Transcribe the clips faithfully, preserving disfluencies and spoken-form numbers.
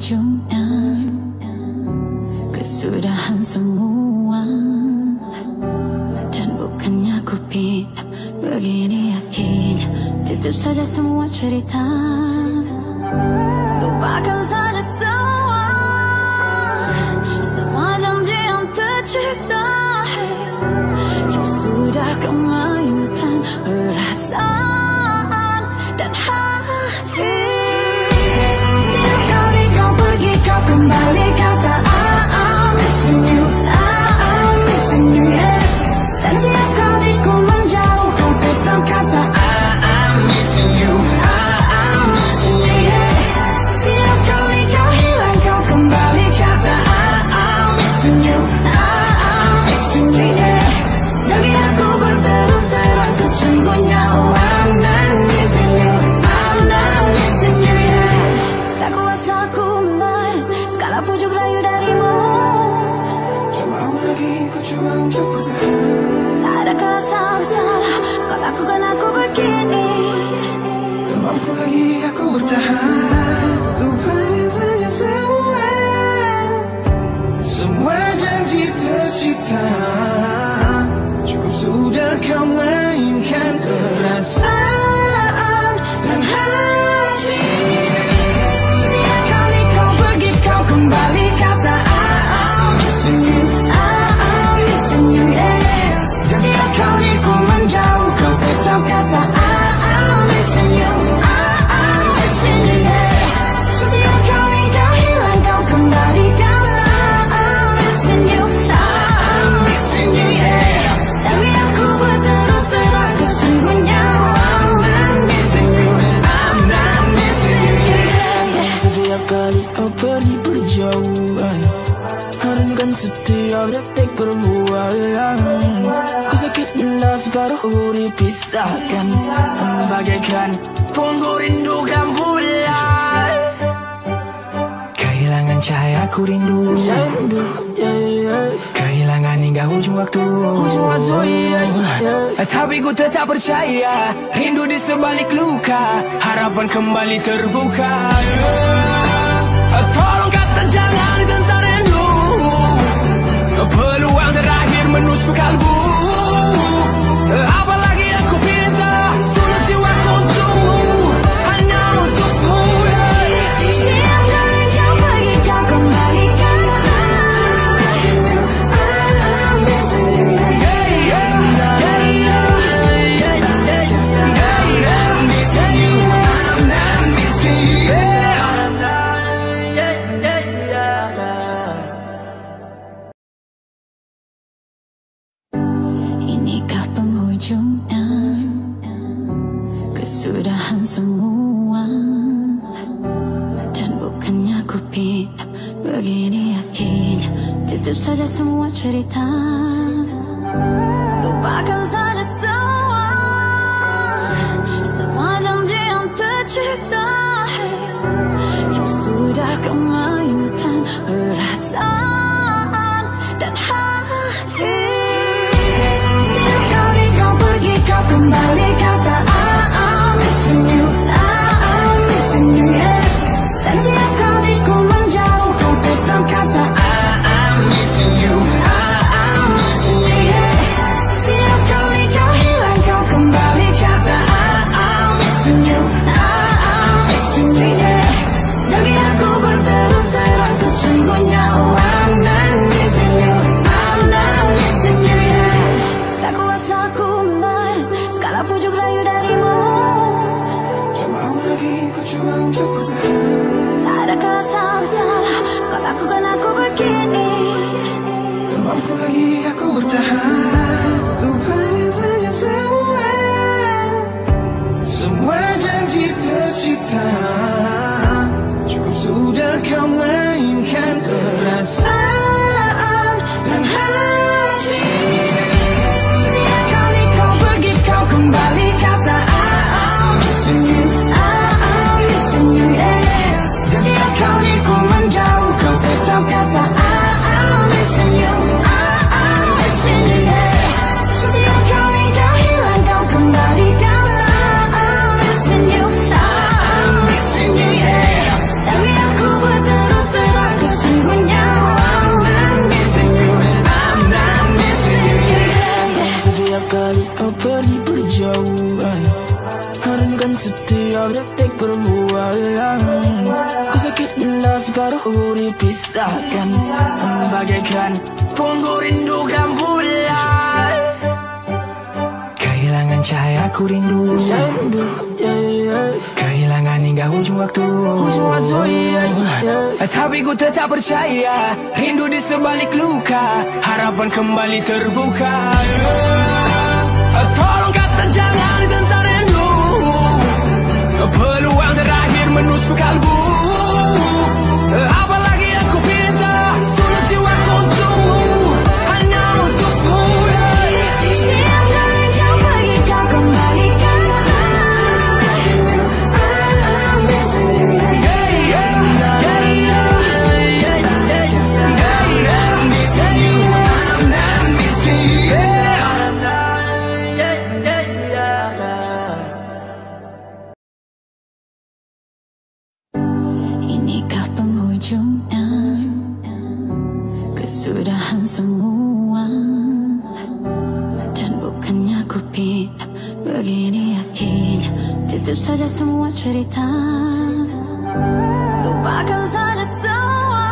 ujungnya kesudahan semua. Dan bukannya ku begini yakin, tutup saja semua cerita, lupakan saja semua, semua janji yang tercipta. Jika sudah kau mainkan perasaan dan hati, setiap kali kau pergi kau kembali kata I'm missing you, I'm missing you, yeah. Dan setiap kali ku menjauh kau tetap kata I'm missing you, I'm missing you, yeah. Setiap kali kau hilang kau kembali kata I'm missing you, I'm missing you, yeah. Dan biar ku berterus terang sesungguhnya oh I'm not missing you, I'm not missing you, yeah. Tak kuasa ku menahan segala pujuk rayu darimu. Tak mau lagi ku cuma untuk bertahan. Tak ada rasa bersalah kau lakukan aku begini. Tak mampu lagi aku bertahan. Lupain saja semua, semua janji tercipta. Cukup sudah kau mainkan perasaan dan hati. Setiap kali kau pergi kau kembali kata I'm missing you, I'm missing you, yeah. Dan tiap kali ku menjauh kau tetap kata I'm missing you, I'm missing you, yeah. Setiap kali kau hilang kau kembali kata I'm missing you, I'm missing you, yeah. Dan biar ku berterus terang sesungguhnya I'm not missing you, I'm not missing you, yeah. Setiap kali kau pergi berjauhan, harukan setiap detik perbualan. Ku sakit bila separuh dipisahkan, bagaikan punggung rindukan bulan. Kehilangan cahaya ku rindu, kehilangan hingga ujung waktu, tapi ku tetap percaya rindu di sebalik luka, harapan kembali terbuka. Tolong kata jangan tentang rindu, peluang terakhir menusuk kalbu. Apalagi aku pinta tulus jiwaku untukmu, hanya untukmu. Setiap kali kau pergi kau kembali kata I'm missing you, Yeah, yeah, yeah, yeah, yeah, I'm missing you, I'm not missing you, yeah. Yeah, yeah, yeah. Inikah penghujungnya kesudahan semua. Dan bukannya ku begini yakin, tutup saja semua cerita, lupakan saja semua, semua janji yang tercipta. Jika sudah kau mainkan perasaan dan hati, setiap kali kau pergi kau kembali kata I'm missing you, I'm missing you, yeah. Dan setiap kali ku menjauh kau tetap kata I'm missing you, I'm missing you, yeah. Setiap kali kau hilang kau kembali kata I'm missing you, I'm missing you, yeah. Dan biar ku berterus terang sesungguhnya oh I'm not missing you, I'm not missing you, yeah. Tak kuasa ku menahan segala pujuk rayu darimu. tak mau lagi ku cuma untuk bertahan. Tak ada rasa bersalah kau lakukan aku begini. Tak mampu lagi aku bertahan. Lupain saja semua, semua janji tercipta. Cukup sudah kau mainkan perasaan dan hati. Setiap kali kau pergi kau kembali kata I'm missing you, I'm missing you, yeah. Dan tiap kali ku menjauh kau tetap kata I'm missing you, I'm missing you, yeah. Setiap kali kau hilang kau kembali kata I'm missing you, I'm missing Harukan setiap detik bermualan. Ku sakit bila separuh dipisahkan, bagaikan punggung rindu gambulan. Kehilangan cahaya ku rindu, yeah, yeah. Kehilangan hingga ujung waktu, ujung waktu yeah, yeah. Tapi ku tetap percaya, rindu di sebalik luka, harapan kembali terbuka, yeah. Tolong kata jangan tentang rindu, peluang terakhir menusuk kalbu. Apalagi aku pinta, tulus jiwaku untukmu, hanya untukmu. Setiap kali kau pergi kau kembalikan. I'm missing you. Yeah, yeah, yeah, yeah, yeah, I'm missing you. I'm not missing you. Yeah, yeah, yeah. Inikah penghujungnya, kesudahan semua. Dan bukannya ku pinta begini yakin, tutup saja semua cerita, lupakan saja semua,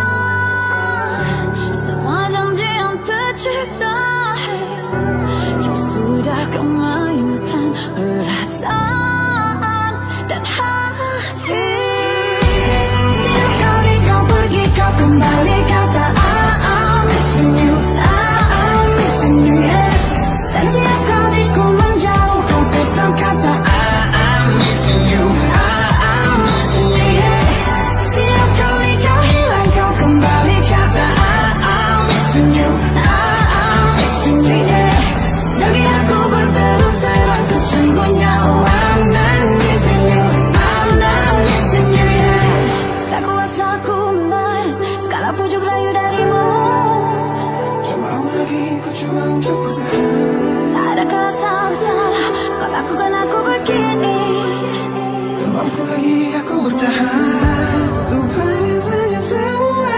semua janji yang tercipta. Jika sudah kau mainkan perasaan dan hati, setiap kali kau pergi kau kembali kata I'm missing you, I'm missing you, yeah. Dan setiap kali ku menjauh kau tetap kata I'm missing you. I'm missing you. yeah. Setiap kali kau hilang kau kembali kata I'm missing you, I'm missing you, yeah. Dan biarku berterus terang sesungguhnya oh I'm not missing you, I'm not missing you, yeah. Tak kuasa ku melayan segala pujuk rayu darimu. Tak mau lagi ku cuba untuk bertahan, Tak ada rasa bersalah kau lakukan aku begini. tak mampu lagi aku bertahan. Lupain saja semua,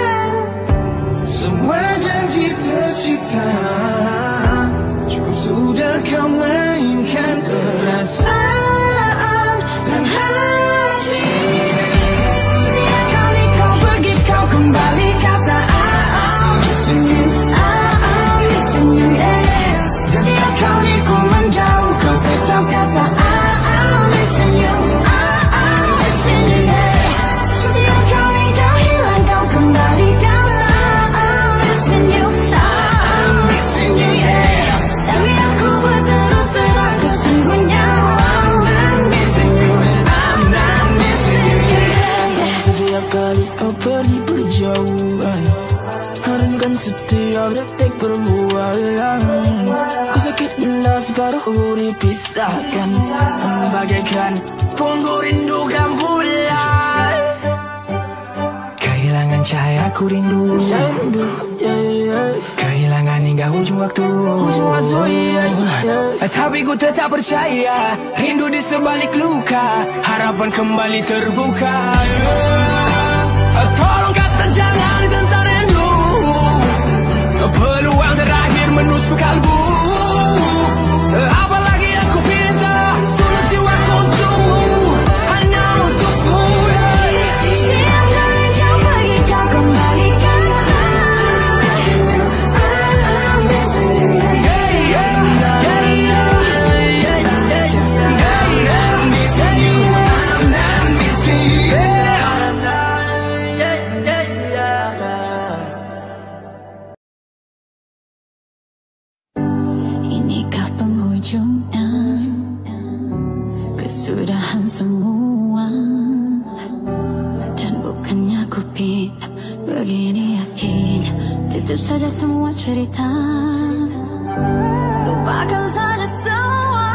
semua janji tercipta. Cukup sudah kau mainkan perasaan dan hati. Setiap kali kau pergi kau kembali kata I'm missing you, I'm missing you, yeah. Setiap kali ku menjauh kau tetap kata I'm missing you, I'm missing you, yeah. Setiap kali kau hilang kau kembali kata I'm missing you, I'm missing you, yeah. Tapi aku berterus terang sesungguhnya I'm not missing you, I'm not missing you, yeah. Setiap kali kau pergi berjauhan, harukan setiap detik bermualan. Ku sakit bila separuh dipisahkan, bagaikan punggung rindu gambulan. Kehilangan cahaya ku rindu, yeah, yeah. Kehilangan hingga ujung waktu, ujung waktu yeah, yeah. Tapi ku tetap percaya, rindu di sebalik luka, harapan kembali terbuka, yeah. Tolong kata jangan tentang rindu, peluang terakhir menusuk kalbu. Apalagi aku pinta, tulus jiwaku untukmu, hanya untukmu, yeah. Setiap kali kau pergi kau kembali kata I'm missing you, Yeah, yeah, yeah, yeah, yeah, yeah. I'm missing you, I'm not missing you, yeah. Yeah, yeah, yeah. Inikah penghujungnya, kesudahan semua. Dan bukannya ku pinta begini yakin, tutup saja semua cerita, lupakan saja semua,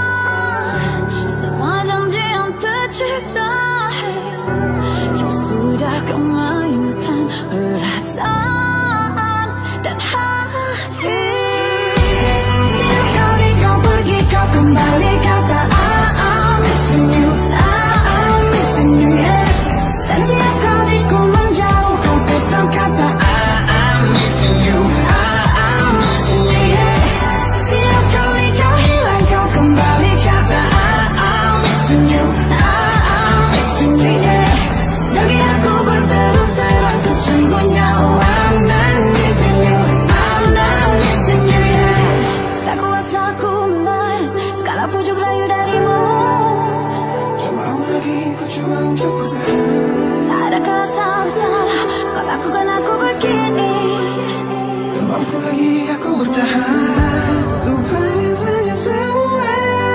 semua janji yang tercipta. Jika sudah kau mainkan perasaan dan hati, setiap kali kau pergi kau kembali kata I'm missing you, I'm missing you, yeah. Dan setiap kali ku menjauh kau tetap kata I'm missing you, I'm missing you, yeah. Setiap kali kau hilang kau kembali kata I'm missing you, I'm missing you, yeah. Lagi aku berterus terang sesungguhnya, oh I'm not missing you, I'm not missing you, yeah. Tak kuasa aku menahan segala pujuk rayu darimu. Tak mau lagi ku cuba untuk bertahan. Adakah rasa bersalah kau lakukan aku begini? Tak mampu lagi aku bertahan. Lupain saja semua,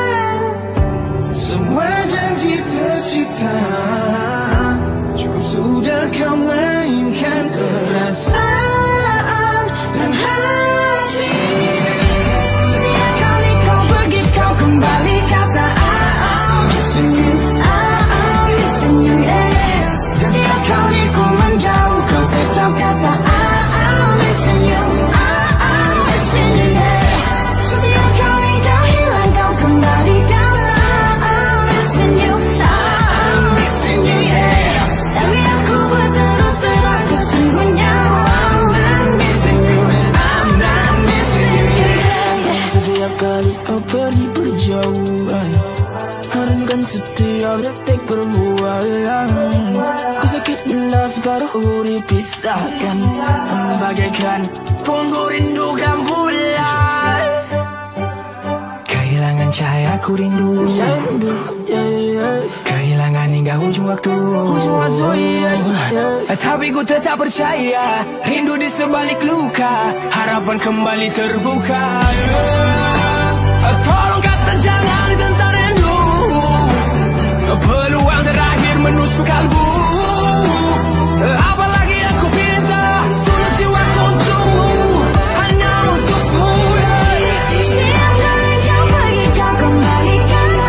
semua janji tercipta. Cukup sudah kau mainkan perasaan dan hati. Setiap kali kau pergi kau kembali kata I'm missing you, I'm missing you, yeah. Setiap kali ku menjauh kau tetap kata I'm missing you, I'm missing you, yeah. setiap kali kau hilang kau kembali kata I'm missing you, I'm missing you, yeah. Tapi aku berterus terang sesungguhnya, I'm not missing you, I'm not missing you, yeah. Setiap kali kau pergi berjauhan, harukan setiap detik permulaan. Ku sakit bila separuh dipisahkan, bagaikan punggung rindukan bulan. Kehilangan cahaya ku rindu, yeah, yeah. Kehilangan hingga ujung waktu, ujung waktu yeah, yeah. Tapi ku tetap percaya, rindu di sebalik luka, harapan kembali terbuka, yeah. Tolong kata jangan tentang rindu, peluang terakhir menusuk kalbu. Apalagi aku minta, tulus jiwaku untukmu, hanya untukmu, yeah. Setiap kali kau pergi kau kembali kata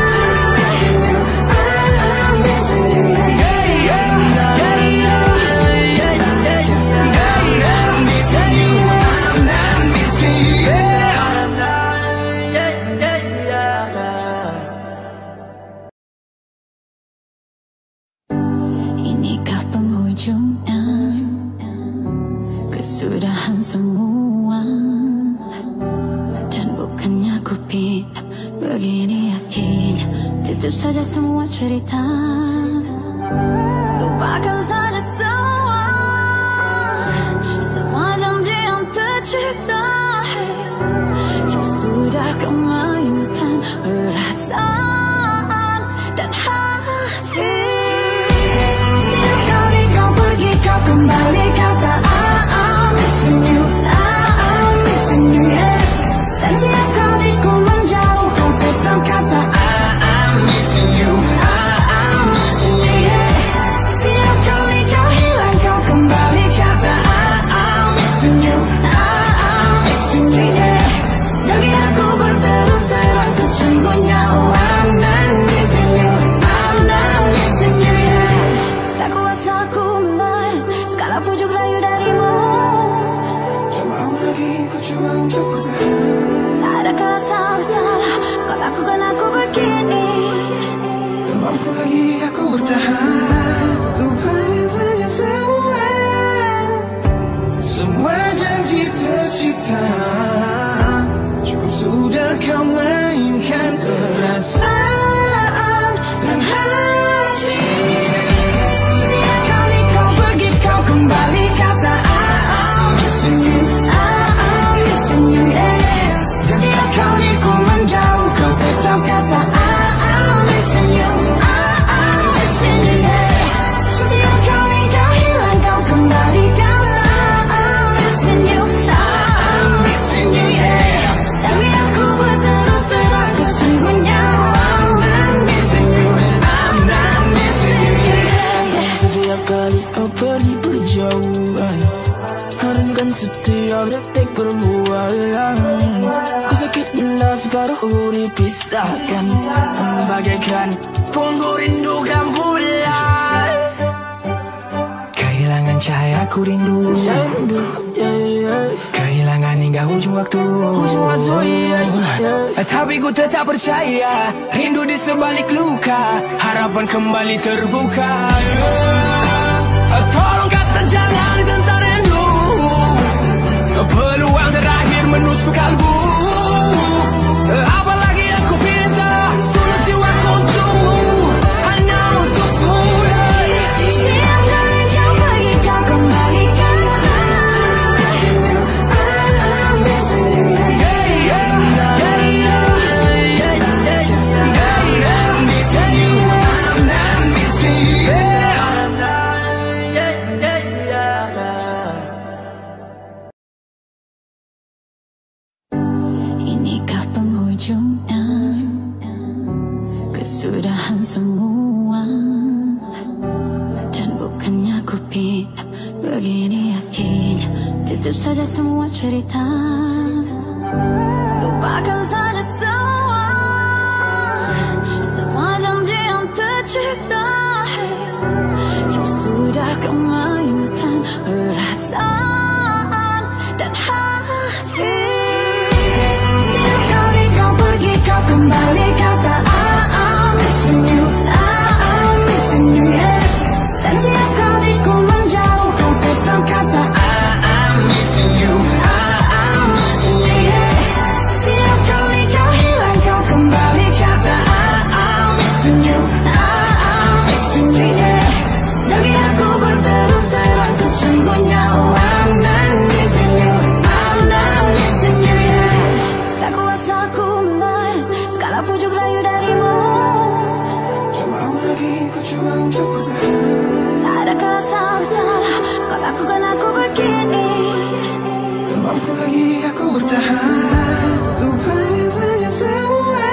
I'm missing you, Yeah, yeah, yeah, yeah, yeah, yeah. I'm missing you, I'm not missing you, yeah. I'm not, yeah, yeah, yeah. Inikah penghujungnya, kesudahan semua. Dan bukannya ku pinta begini yakin, tutup saja semua cerita, lupakan saja semua, semua janji yang tercipta. Cuma sudah kau mainkan perasaan dan hati. Setiap kali kau pergi kau kembali kata I'm missing you, I'm missing you, yeah. Dan setiap kali ku menjauh kau tetap kata I'm missing you, I'm missing you, yeah. setiap kali kau hilang kau kembali kata I'm missing you, I'm missing you, yeah. Bagi aku berterus terang sesungguhnya, oh I'm not missing you, I'm not missing you, yeah. Tak kuasa aku menahan segala pujuk rayu darimu. Tak mau lagi ku cuba untuk bertahan. Adakah rasa bersalah kau lakukan aku begini? Tak mampu lagi aku bertahan. Lupain saja semua, semua janji tercipta. Cukup sudah kau mainkan perasaan dan hati. Setiap kali kau pergi kau kembali kata I'm missing you, I'm missing you, yeah. Setiap kali ku menjauh kau tetap kata I'm missing you, I'm missing you, yeah. setiap kali kau hilang kau kembali kata I'm missing you, I'm missing you, yeah. tapi aku berterus terang sesungguhnya, I'm not missing you, I'm not missing you, yeah. Setiap kali kau pergi berjauhan, harukan setiap detik permulaan. Ku sakit bila separuh dipisahkan, bagaikan punggung rindukan bulan. Kehilangan cahaya ku rindu, yeah, yeah. Kehilangan hingga ujung waktu, ujung waktu yeah, yeah. Tapi ku tetap percaya, rindu di sebalik luka, harapan kembali terbuka, yeah. Tolong kata jangan tentang rindu, peluang terakhir menusuk kalbu. Apalagi aku minta, tulus jiwaku untukmu, kesudahan semua. Dan bukannya ku pinta begini yakin, tutup saja semua cerita, lupakan saja semua, semua janji yang tercipta. Cuma sudah kau mainkan perasaan dan hati. Setiap kali kau pergi kau kembali kata I'm missing you, I'm missing you, yeah. Dan setiap kali ku menjauh kau tetap kata I'm missing you, I'm missing you, yeah. Setiap kali kau hilang kau kembali kata I'm missing you, I'm missing you, yeah. Tapi aku berterus terang sesungguhnya oh I'm not missing you, I'm not missing you, yeah. Tak kuasa aku menahan segala pujuk rayu darimu. Tak mau lagi ku cuba untuk bertahan. Tak ada rasa bersalah kau lakukan aku begini. Tak mampu lagi aku bertahan. Lupain saja semua,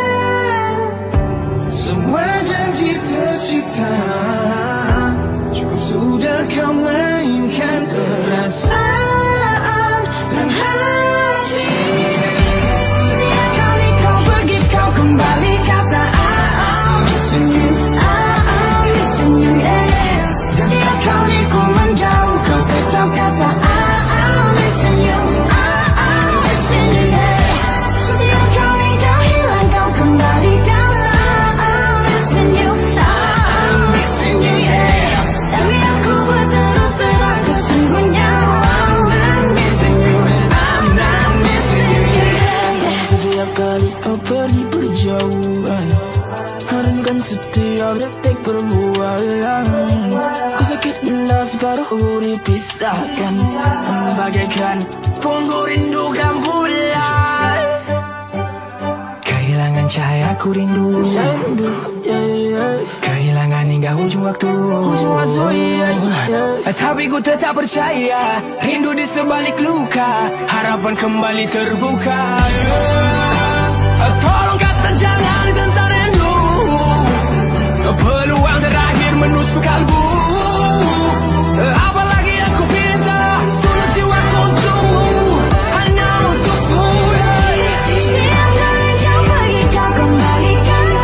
semua janji tercipta. Cukup sudah kau mainkan perasaan dan hati. Setiap kali kau pergi kau kembali kata I'm missing you, I'm missing you, yeah. Dan tiap kali ku menjauh kau tetap kata I'm missing you, I'm missing you, yeah. Setiap kali kau hilang kau kembali kata I'm missing you, I'm missing you, yeah. Tapi aku berterus terang sesungguhnya I'm not missing you, I'm not missing you, yeah. setiap kali kau pergi berjauhan, haramkan setiap detik berbualan. Ku sakit bila separuh urip pisahkan, bagaikan punggung rindukan bulan. Kehilangan cahaya ku rindu, rindu, yeah, yeah. Kehilangan hingga ujung waktu, ujung waktu, yeah, yeah. Tapi ku tetap percaya, rindu di sebalik luka, harapan kembali terbuka, yeah. Tolong kata jangan tentang rindu, peluang terakhir menusuk kalbu. Apalagi aku pinta, tulus jiwaku untukmu, hanya untukmu, yeah. Setiap kali kau pergi kau kembali kata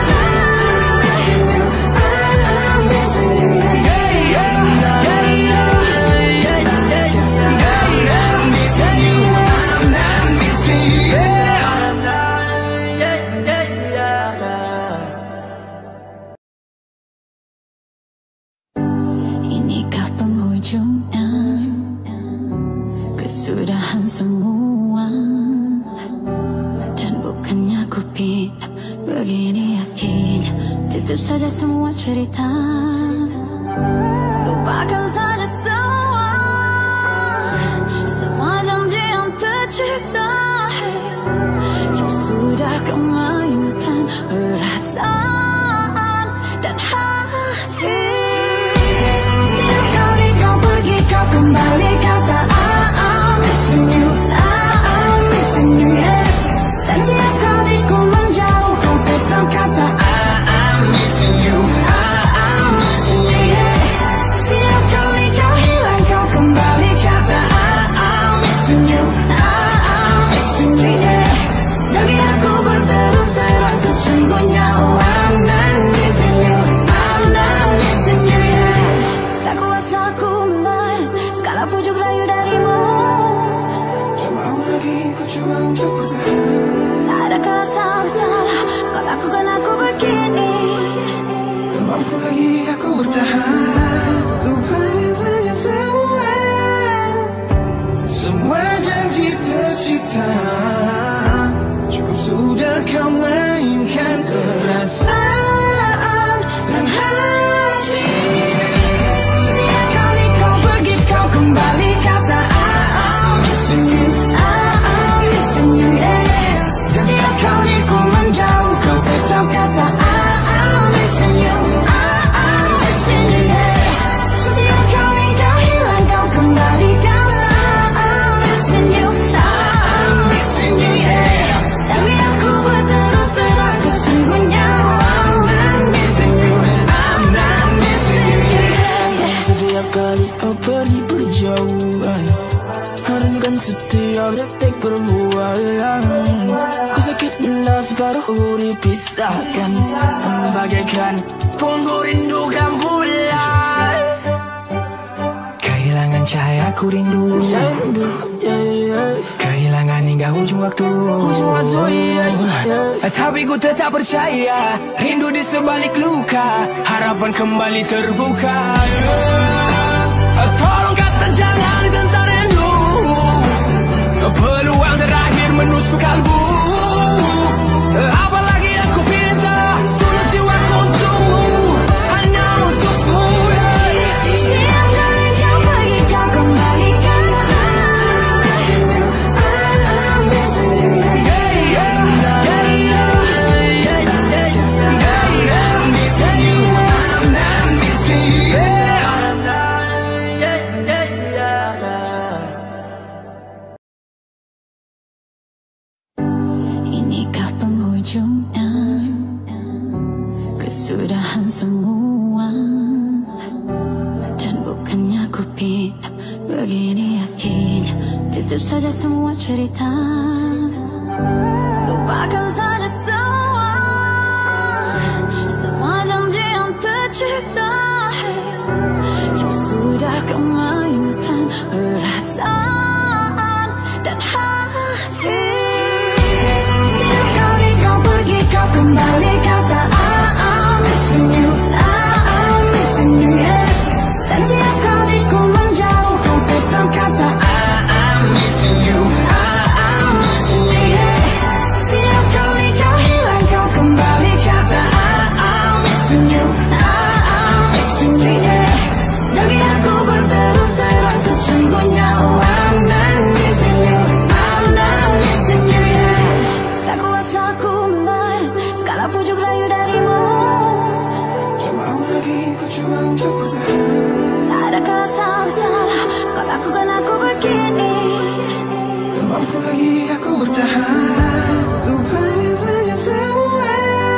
I'm missing you, Yeah, yeah, yeah, yeah, yeah, yeah. I'm missing you, I'm not missing you, yeah. Yeah, yeah, yeah. Inikah penghujungnya, kesudahan semua. Dan bukannya ku pinta begini yakin, tutup saja semua cerita, lupakan saja semua, semua janji yang tercipta. Cuma sudah kau mainkan perasaan dan hati. Setiap kali kau pergi kau kembali kata I'm missing you, I'm missing you, yeah. Dan setiap kali ku menjauh kau tetap kata I'm missing you, I'm missing you, yeah. Setiap kali kau hilang kau kembali kata I'm missing you, I'm missing you, yeah. Tapi aku berterus terang sesungguhnya oh I'm not missing you, I'm not missing you, yeah. Tak kuasa aku menahan segala pujuk rayu darimu. Tak mau lagi ku cuba untuk bertahan. Tak ada rasa bersalah kau lakukan aku begini. Tak mampu lagi aku bertahan. Lupain saja semua, semua janji tercipta. Cukup sudah kau mainkan perasaan dan hati. Setiap kali kau pergi kau kembali kata I'm missing you, I'm missing you, yeah. Dan tiap kali ku menjauh kau tetap kata I'm missing you, I'm missing you, yeah. setiap detik berbualan. Ku sakit bila separuh dipisahkan, bagaikan punggung rindukan bulan. Kehilangan cahaya ku rindu, rindu yeah, yeah. Kehilangan hingga ujung waktu, ujung waktu yeah, yeah. Tapi ku tetap percaya, rindu di sebalik luka, harapan kembali terbuka yeah. Tolong kata jangan tentang rindu, peluang terakhir menusuk kalbu. Apalagi aku pinta, tulus jiwaku untukmu, hanya untukmu yeah. Setiap kali kau pergi kau kembalikan. I'm missing you yeah, yeah, yeah, yeah, yeah, yeah. I'm missing you, I'm not missing you yeah. Inikah penghujungnya, kesudahan semua, dan bukannya ku pinta begini yakin, tutup saja semua cerita, lupakan saja semua, semua janji yang tercipta. Jika sudah kau mainkan perasaan dan hati, setiap kali kau pergi kau kembali kata I'm missing you, I'm missing you yeah. Dan setiap kali ku menjauh kau tetap kata I'm missing you, I'm missing you yeah. Setiap kali kau hilang kau kembali kata I'm missing you, I'm missing you yeah. Dari aku berterus terang sesungguhnya oh I'm not missing you, I'm not missing you yeah. Tak kuasa aku melayang segala pujuk rayu darimu, tak mau lagi ku cuma untuk bertahan. Tak ada rasa bersalah kau lakukan aku begini, tak mampu lagi aku bertahan. Lupain saja semua,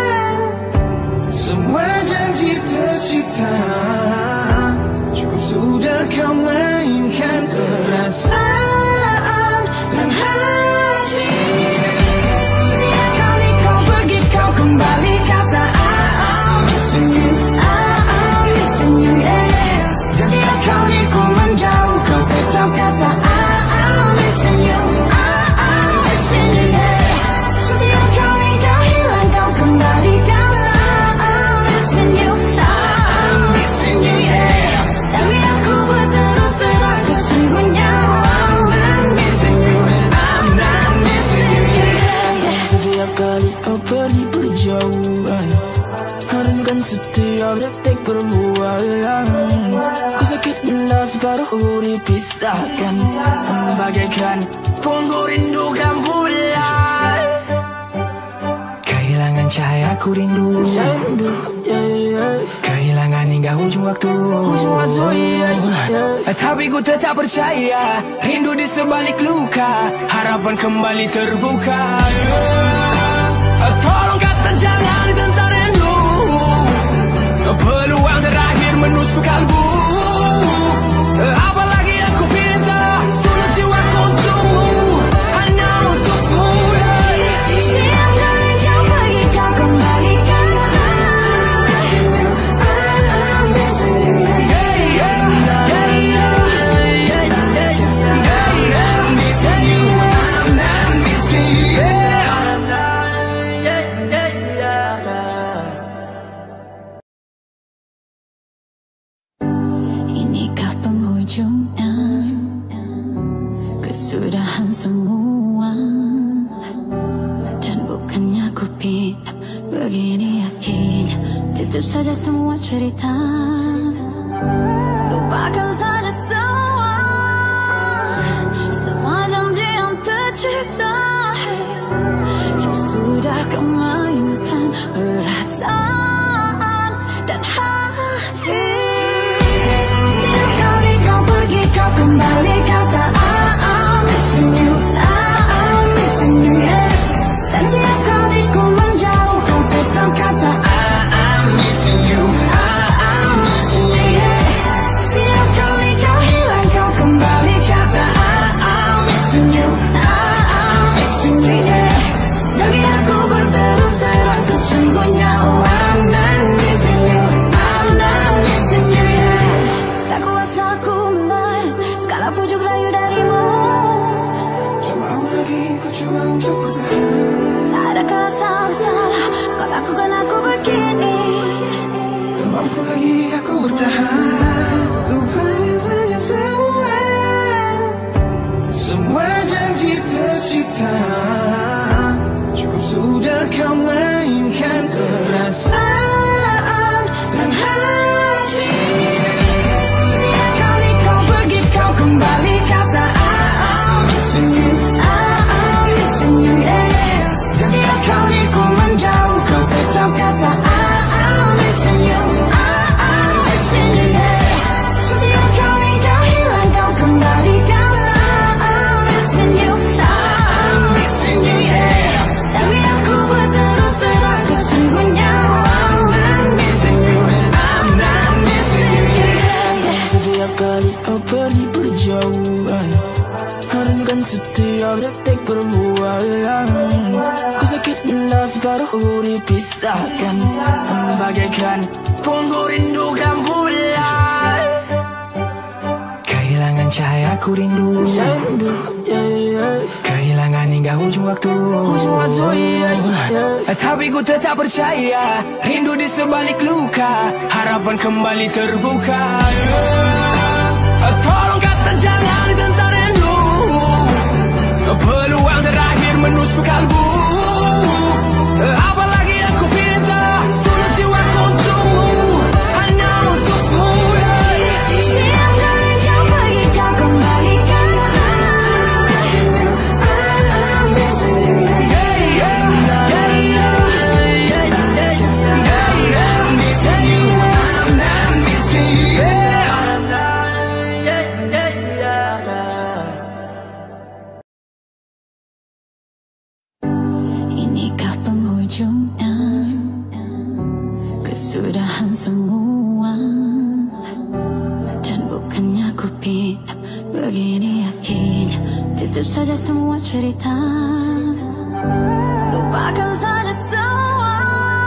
semua janji tercipta, cukup sudah kau mainkan perasaan dan hati. Setiap kali kau pergi kau kembali kata I'm missing you, I'm missing you yeah. Dan setiap kali ku menjauh kau tetap kata I'm missing you, I'm missing you yeah. Setiap kali kau hilang kau kembali kata I'm missing you, I'm missing you yeah. Tapi aku berterus terang sesungguhnya I'm not missing you, I'm not missing you yeah. Setiap kali kau pergi berjauhan, harukan setiap detik berbualan. Ku sakit bila separuh dipisahkan, bagaikan punggung rindukan bulan. Kehilangan cahaya ku rindu, rindu yeah, yeah. Kehilangan hingga ujung waktu, ujung waktu yeah, yeah. Tapi ku tetap percaya, rindu di sebalik luka, harapan kembali terbuka yeah. Tolong kata jangan tentang rindu, peluang terakhir menusuk kalbu. Apalagi aku pinta, tulus jiwaku untukmu, hanya untukmu yeah. Setiap kali kau pergi kau kembalikan I'm missing you Yeah, yeah, yeah, yeah, yeah, yeah. I'm missing you, I'm not missing you yeah. Yeah, yeah, yeah. Inikah penghujungnya, kesudahan semua, dan bukannya ku pinta begini yakin, tutup saja semua cerita, lupakan saja semua, semua janji yang tercipta. Jika sudah kau mainkan perasaan dan hati, setiap kali kau pergi kau kembali kata I'm missing you, I'm missing you yeah. Dan setiap kali ku menjauh kau tetap kata I'm missing you, I'm missing you yeah. Setiap kali kau hilang kau kembali kata I'm missing mampu lagi aku bertahan. Lupain saja semua, semua janji tercipta. Cukup sudah kau mainkan perasaan dan hati. Setiap kali kau pergi kau kembali kata I'm missing you, I'm missing you, yeah. Dan tiap kali ku menjauh kau tetap kata I'm missing you, I'm missing you, yeah. Setiap kali kau hilang kau kembali kata I'm missing you, I'm missing you, yeah. Tapi aku berterus terang sesungguhnya I'm not missing you, I'm not missing you, yeah. Setiap kali kau pergi berjauhan, harukan setiap detik berbualan. Ku sakit bila separuh dipisahkan, bagaikan punggung rindukan bulan. Kehilangan cahaya ku rindu, yeah, yeah. Kehilangan hingga ujung waktu, ujung waktu, yeah, yeah. Tapi ku tetap percaya, rindu di sebalik luka, harapan kembali terbuka, yeah. Tolong kata jangan tentang rindu, peluang terakhir menusuk kalbu. Apalagi aku minta, tulus jiwaku untukmu, hanya untukmu, yeah. Setiap kali kau pergi kau kembali kan I'm missing you, yeah, yeah, yeah, yeah, yeah, I'm missing you, I'm not missing you, yeah, yeah, yeah, yeah. Inikah penghujungnya, kesudahan semua. Dan bukannya ku pinta begini yakin, tutup saja semua cerita, lupakan saja semua,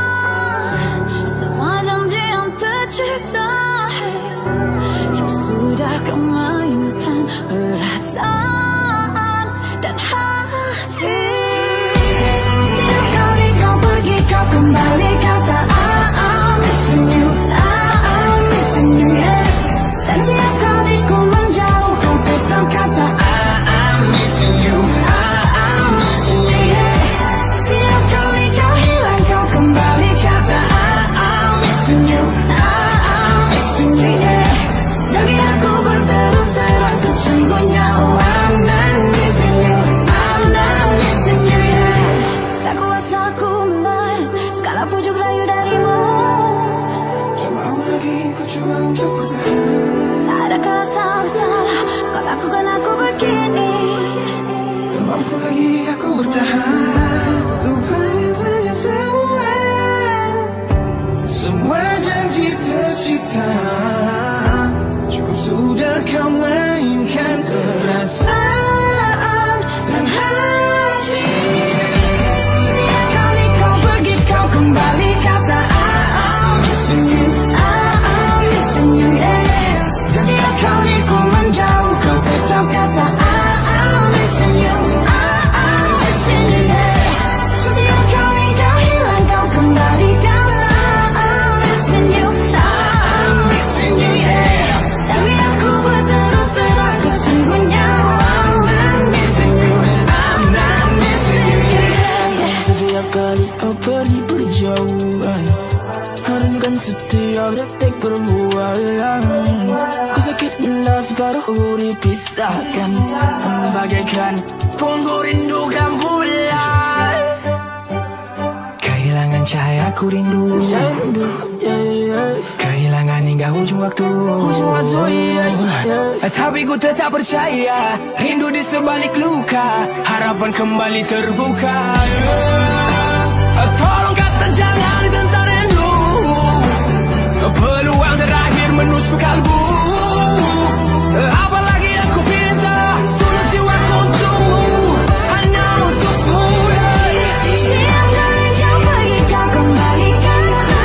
semua janji yang tercipta. Cukup sudah kau mainkan perasaan dan hati. Setiap kali kau pergi kau kembali kata I'm missing you, I'm missing you, yeah. Dan tiap kali ku menjauh kau tetap kata I'm missing you, I'm missing you, yeah. setiap kali kau hilang kau kembali kata I'm missing you, I'm missing you, yeah. Dari aku berterus terang sesungguhnya oh I'm not missing you, I'm not missing you, yeah. Tak kuasa ku melayan segala pujuk rayu darimu. tak mau lagi ku coba untuk bertahan. Tak ada rasa bersalah kau lakukan aku begini. Tak mampu lagi aku bertahan. Lupain saja semua, semua janji tercipta. Cukup sudah kau mainkan perasaan dan hati. Setiap kali kau pergi kau kembali kata I'm missing you, I'm missing you, yeah. Dan tiap kali ku menjauh kau tetap kata I'm missing you, I'm missing you, yeah. Setiap kali kau hilang kau kembali kata I'm missing you, I'm missing you, yeah. Tapi aku berterus terang sesungguhnya I'm not missing you, I'm not missing you, yeah. Setiap kali kau pergi berjauhan, harukan setiap detik berbualan. Ku sakit bila separuh dipisahkan, bagaikan punggung rindukan bulan. Kehilangan cahaya ku rindu, yeah, yeah. Kehilangan hingga ujung waktu, ujung waktu, yeah, yeah. Tapi ku tetap percaya, rindu di sebalik luka, harapan kembali terbuka, yeah. Tolong kata jangan tentang rindu, peluang terakhir menusuk kalbu. Apalagi aku minta, tulus jiwaku untukmu, hanya untukmu, yeah. Setiap kali kau pergi kau kembali kan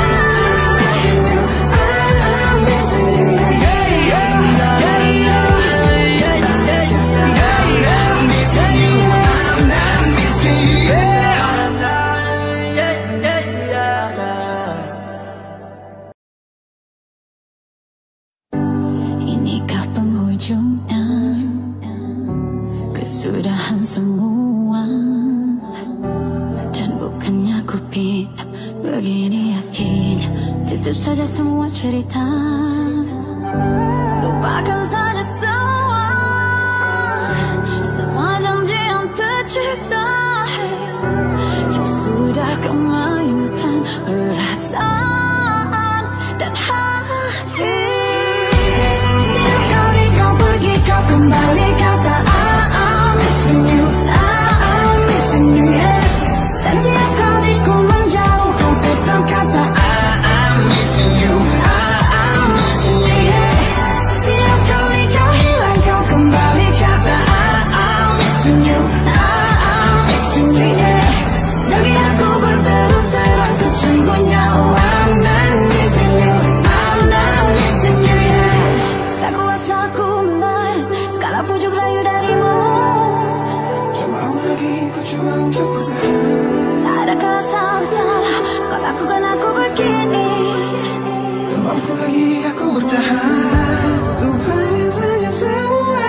I'm missing you, Yeah, yeah, yeah, yeah, yeah, yeah, yeah, yeah. I'm missing you, I'm not missing you, yeah. penghujungnya, kesudahan semua. Dan bukannya ku pindah begini yakin, tutup saja semua cerita, lupakan saja semua, semua janji yang tercipta. Jauh sudah kau mainkan perasaan dan hati. Setiap kali kau pergi kau kembali kata I'm missing you, I'm missing you, yeah. Dan setiap kali ku menjauh kau tetap kata I'm missing you, I'm missing you, yeah. Setiap kali kau hilang kau kembali kata I'm missing you, I'm missing you, yeah. Dari aku berterus terang sesungguhnya oh I'm not missing you, I'm not missing you, yeah. Tak kuasa ku melayan segala pujuk rayu darimu. Tak mau lagi ku cuma untuk bertahan. Tak ada rasa bersalah kau lakukan aku begini. Tak mampu lagi aku bertahan. Lupain saja semua,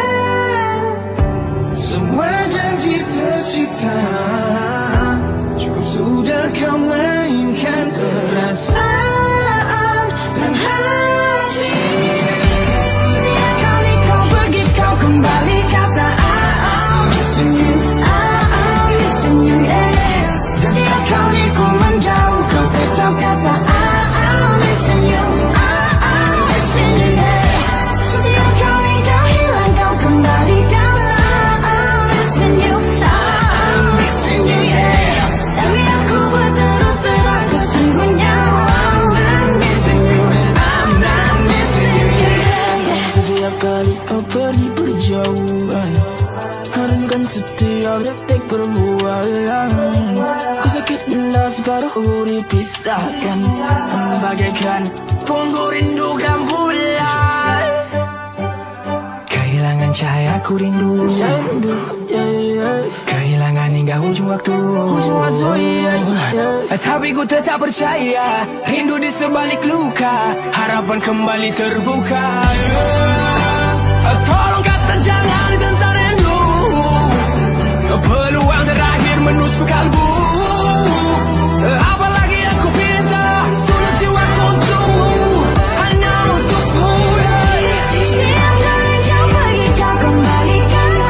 semua janji tercipta. Cukup sudah kau mainkan perasaan dan hati. Setiap kali kau pergi kau kembali kata I'm missing you, I'm missing you, yeah. Setiap kali ku menjauh kau tetap kata I'm missing you, I'm missing you, yeah. Setiap kali kau hilang kau kembali kata I'm missing you, I'm missing you, yeah. Tapi aku berterus terang sesungguhnya I'm not missing you, I'm not missing you, yeah. Setiap kali kau pergi berjauhan, harukan setiap detik perbualan. Ku sakit bila separuh urip pisahkan, bagaikan punggung rindukan bulan. Kehilangan cahaya ku rindu, yeah, yeah. Kehilangan hingga ujung waktu, ujung waktu, yeah, yeah. Tapi ku tetap percaya, rindu di sebalik luka, harapan kembali terbuka, yeah. Tolong kata jangan tentang rindu, peluang terakhir menusuk kalbu. Apalagi aku pinta, tulus jiwaku untukmu, hanya untukmu, yeah. Setiap kali kau pergi kau kembali kata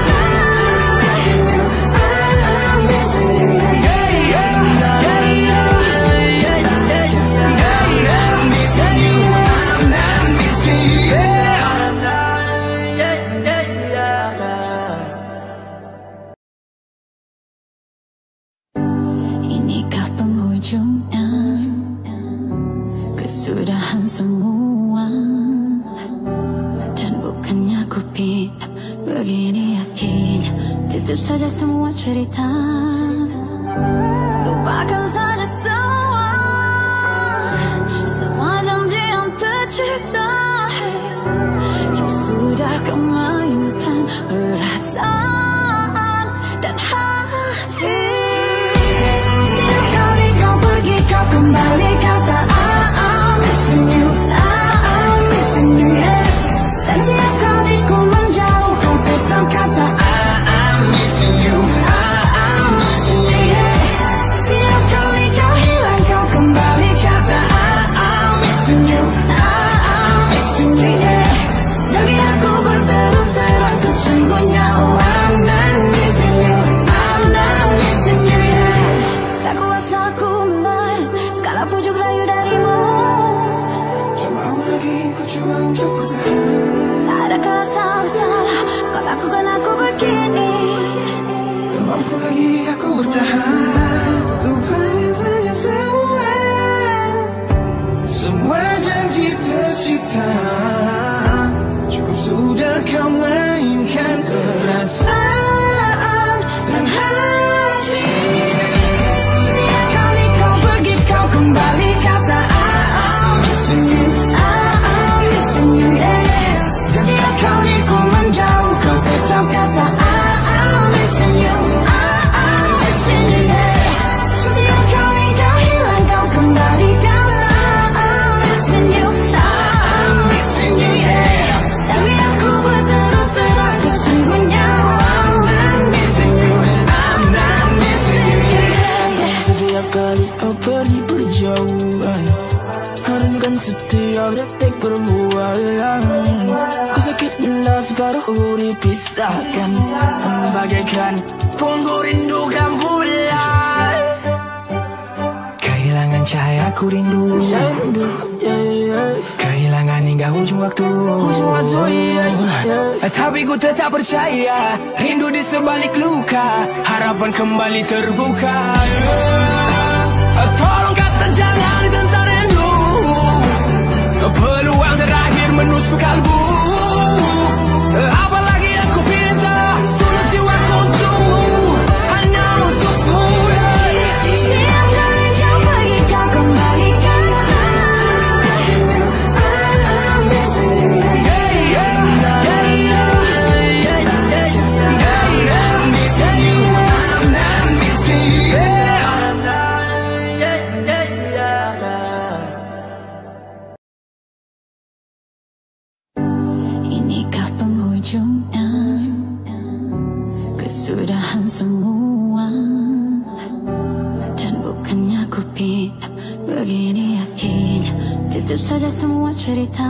I'm missing you, Yeah, yeah, yeah, yeah, yeah, yeah. I'm missing you, I'm not missing you, yeah. Yeah, yeah, yeah. Inikah penghujungnya, kesudahan semua. Dan bukannya ku pindah begini yakin, tutup saja semua cerita, lupakan saja semua, semua janji yang tercipta. Jauh sudah kau mainkan perasaan dan hati. Setiap kali kau pergi kau kembali kata I'm missing you, I'm missing you, yeah. Dan setiap kali ku menjauh kau tetap kata I'm missing you, I'm missing you, yeah. Setiap kali kau hilang kau kembali kata I'm missing you, I'm setiap detik berbualan. Ku sakit bila separuh dipisahkan, bagaikan punggung rindukan bulan. Kehilangan cahaya ku rindu, rindu, yeah, yeah. Kehilangan hingga ujung waktu, ujung waktu, yeah, yeah. Tapi ku tetap percaya, rindu di sebalik luka, harapan kembali terbuka, yeah. Tolong kata jangan tentang rindu, peluang terakhir menusuk kalbu. Apalagi aku pinta, tulus jiwaku untukmu, hanya untukmu, yeah. Setiap kali kau pergi kau kembalikan. I'm missing you, Yeah, yeah, yeah, yeah, yeah, yeah. I'm missing you, I'm not missing you, yeah. Yeah, yeah, yeah. Inikah penghujungnya, kesudahan semua. Dan bukannya ku begini yakin, tutup saja semua cerita,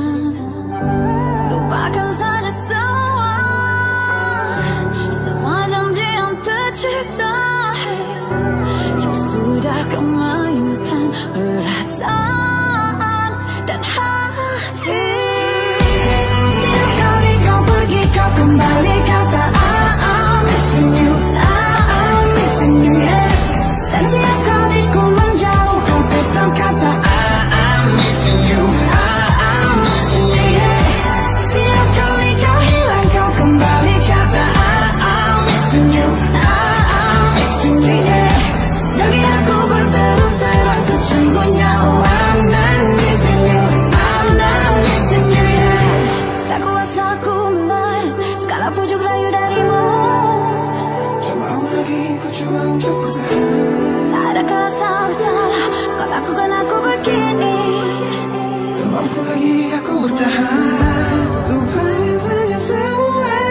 lupakan saja semua, semua janji yang tercipta. Jauh sudah kau mainkan perasaan dan hati. Setiap kali kau pergi kau kembali kata I'm missing you, I'm missing you, yeah. Dan setiap kali ku menjauh kau tetap kata I'm missing you, I'm missing you, yeah. setiap kali kau hilang kau kembali kata I'm missing you, I'm missing you, yeah. Demi aku berterus terang sesungguhnya oh I'm not missing you, I'm not missing you, yeah. Tak kuasa ku menahan segala pujuk rayu darimu. Tak mau lagi ku cuma untuk bertahan. Tak ada rasa bersalah kau lakukan aku begini. Tak mampu lagi aku bertahan. Lupain saja semua,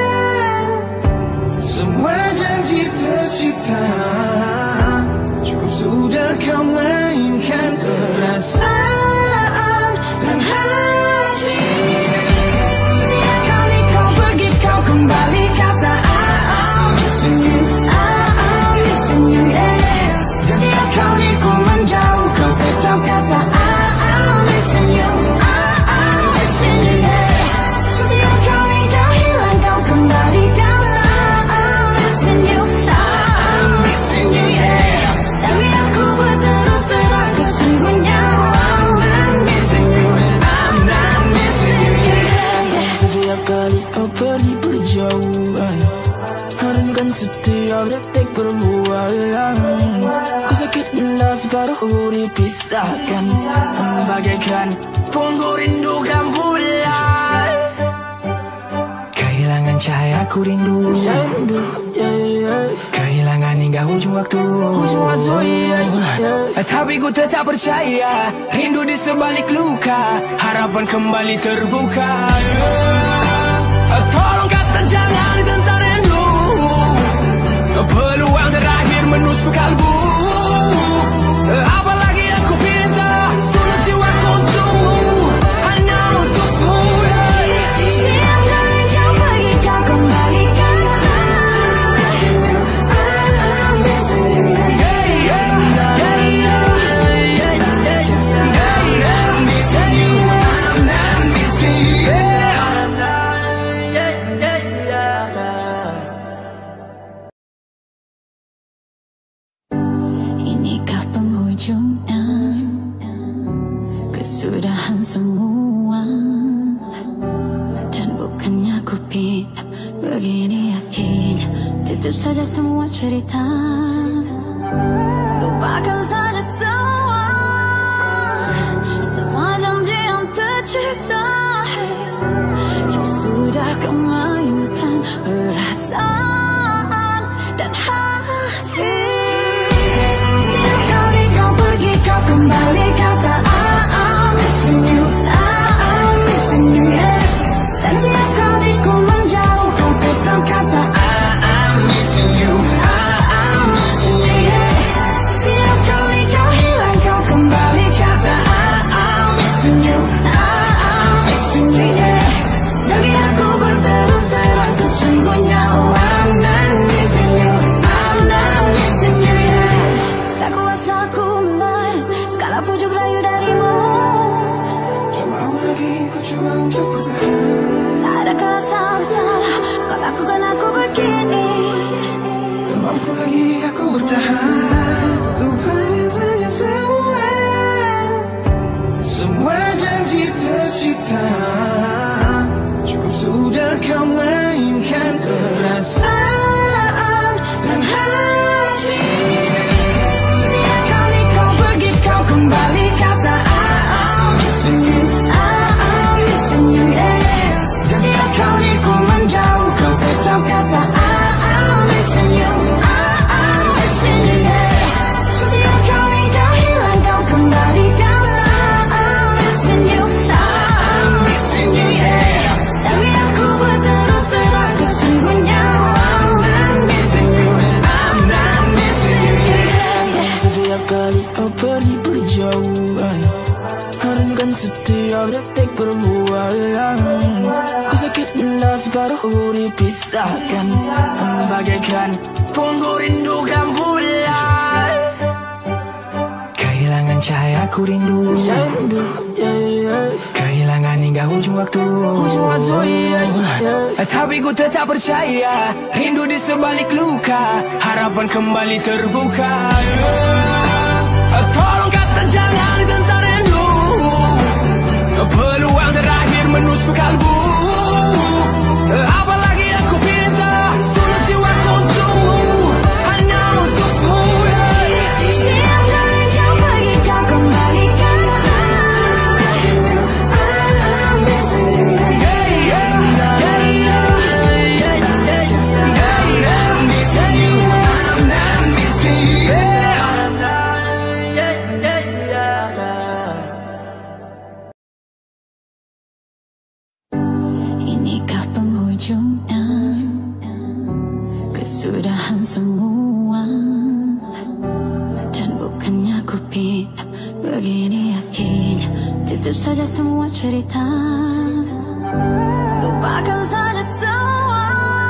semua janji tercipta. Cukup sudah kau mainkan perasaan dan hati. Setiap kali kau pergi kau kembali kata I'm missing you, I'm missing you, yeah. Setiap kali ku menjauh kau tetap kata I'm missing you, I'm missing you, yeah. Setiap kali kau hilang kau kembali kata I'm missing you, I'm missing you, yeah. Tapi aku berterus terang sesungguhnya I'm not missing you, I'm not missing you, yeah. Setiap kali kau pergi berjauhan, harukan setiap detik berbualan. Ku sakit bila separuh dipisahkan, bagaikan punggung rindukan bulan. Kehilangan cahaya ku rindu, rindu, yeah, yeah. Kehilangan hingga ujung waktu, ujung waktu, yeah, yeah. Tapi ku tetap percaya, rindu di sebalik luka, harapan kembali terbuka, yeah. Tolong kata jangan tentang rindu, peluang terakhir menusuk kalbu. Apalagi aku pinta, tulus jiwaku untukmu, hanya untukmu, yeah. Setiap kali kau pergi kau kembali kata I'm missing you, Yeah, yeah, yeah, yeah, yeah, yeah. I'm missing you, I'm not missing you, yeah. Yeah, yeah, yeah. Inikah penghujungnya, kesudahan semua. Dan bukannya ku begini yakin, tutup saja semua cerita, lupakan saja semua, semua janji yang tercipta. Jauh sudah kau mainkan perasaan dan hati. Setiap kali kau pergi kau kembali kata I'm missing you, I'm missing you, yeah. Dan setiap kali ku menjauh kau tetap kata I'm missing you, I'm missing you, yeah. setiap kali kau hilang kau kembali kata I'm missing you. detik berbualan. Ku sakit bila separuh dipisahkan, bagaikan punggung rindu gambulan. Kehilangan cahaya ku rindu, rindu yeah, yeah. Kehilangan hingga ujung waktu, ujung waktu yeah, yeah. Tapi ku tetap percaya, rindu di sebalik luka, harapan kembali terbuka yeah. Tolong kata jangan tentang rindu, peluang terakhir menusuk kalbu. Apalagi aku pinta, tulus jiwaku untukmu, hanya untukmu yeah. Setiap kali kau pergi kau kembalikan. I'm missing you yeah, yeah, yeah, yeah, yeah, yeah. I'm missing you, I'm not missing you yeah. Inikah penghujungnya, kesudahan semua, dan bukannya ku pinta begini yakin. Tutup saja semua cerita, lupakan saja semua,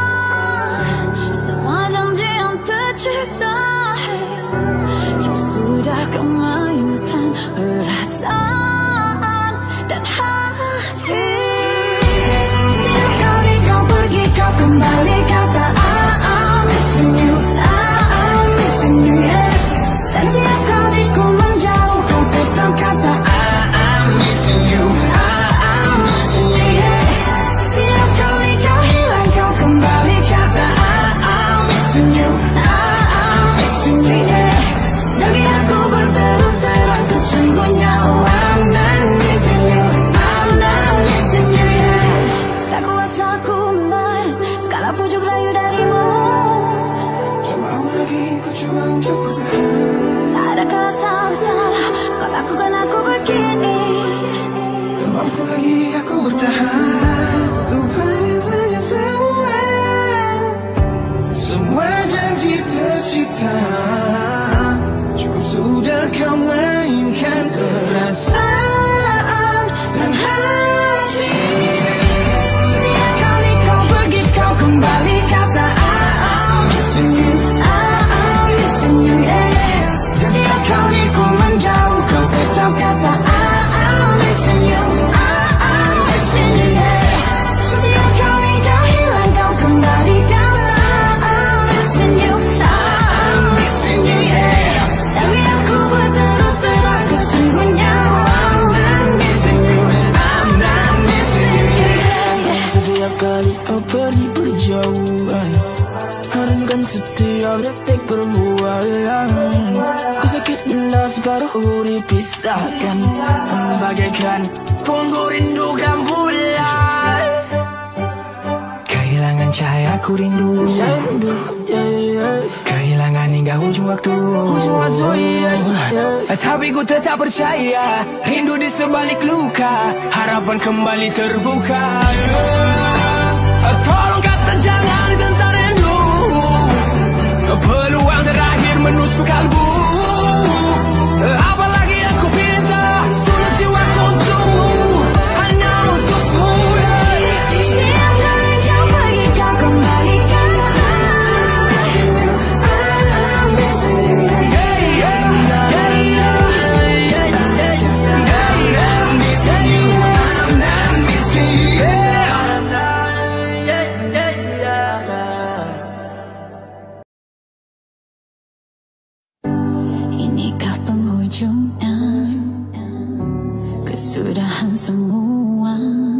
semua janji yang tercipta. Jika sudah kau mainkan perasaan dan hati, setiap kali kau pergi kau kembali kata I'm missing you, I'm missing you yeah. Dan setiap kali ku menjauh kau tetap kata I'm missing you, I'm missing you yeah. Setiap kali kau hilang kau kembali kata I'm missing you, I'm missing you yeah. Dan biar ku berterus terang sesungguhnya oh I'm not missing you, I'm not missing you yeah. Tak kuasa ku menahan segala pujuk rayu darimu, Cuma lagi ku cuma untuk bertahan. tak ada rasa bersalah kau lakukan aku begini. Tak mampu lagi aku bertahan. Lupain saja semua, semua janji tercipta. Cukup sudah kau mainkan perasaan dan hati. Setiap kali kau pergi kau kembali kata I'm missing you, I'm missing you yeah. Dan setiap kali ku menjauh kau tetap kata I'm missing you, I'm missing you yeah. Setiap kali kau hilang kau kembali kata I'm missing you, I'm missing you yeah. Dan biar ku berterus terang sesungguhnya I'm not missing you, I'm not missing you yeah. Setiap kali kau pergi berjauhan, harukan setiap detik berbualan. Ku sakit bila separuh dipisahkan, bagaikan punggung rindu gambulan. Kehilangan cahaya ku rindu, rindu yeah, yeah. Kehilangan hingga ujung waktu, ujung waktu yeah, yeah. Tapi ku tetap percaya, rindu di sebalik luka, harapan kembali terbuka yeah. Tolong kata jangan tentang rindu, peluang terakhir menusuk kalbu. Apalagi aku pinta, tulus jiwaku untukmu, hanya untukmu yeah. Setiap kali kau pergi kau kembalikan I'm missing you Yeah, yeah, yeah, yeah, yeah, yeah. I'm missing you, I'm not missing you yeah. Yeah, yeah, yeah. Inikah penghujungnya, kesudahan semua,